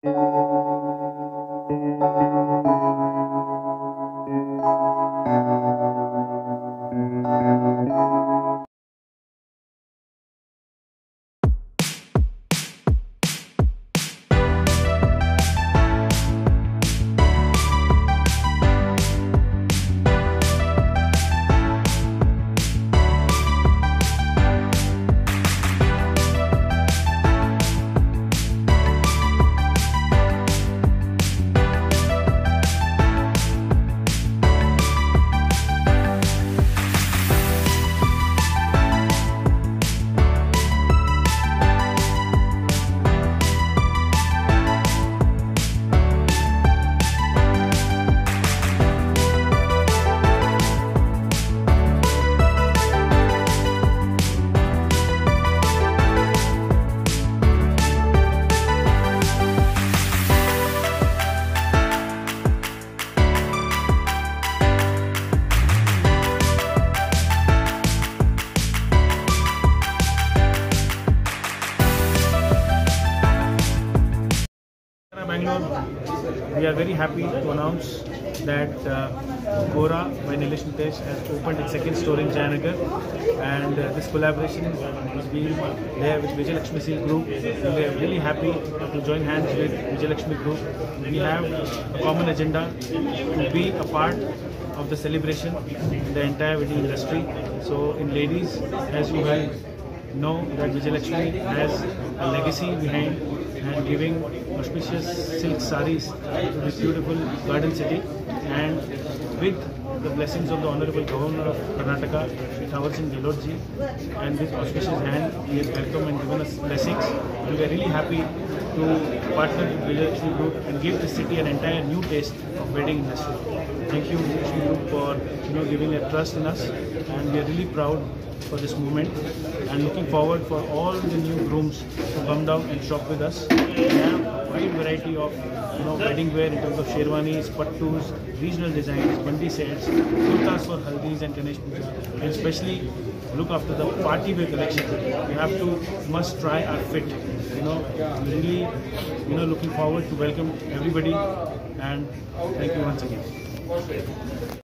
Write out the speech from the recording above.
We are very happy to announce that KORA by Nilesh Nitesh has opened its second store in Jayanagar, and this collaboration is being there with Vijay Lakshmi Seal Group. We are really happy to join hands with Vijay Lakshmi Group. We have a common agenda to be a part of the celebration in the entire wedding industry. So in ladies, as you well know, that Vijay Lakshmi has a legacy behind and giving auspicious silk saris to this beautiful garden city, and with the blessings of the Honorable Governor of Karnataka, Thawar Singh Gehlot ji, and with auspicious hand he has welcomed and given us blessings, and we are really happy to partner with Vijay Lakshmi Group and give the city an entire new taste of wedding industry. Thank you Vijay Lakshmi Group for giving a trust in us, and we are really proud for this movement and looking forward for all the new grooms to come down and shop with us. We have a wide variety of wedding wear in terms of sherwanis, pattus, regional designs, bandi sets, kurtas for haldis and Ganesh Puja, and especially look after the party wear collection. We have to must try our fit. Really looking forward to welcome everybody, and thank you once again.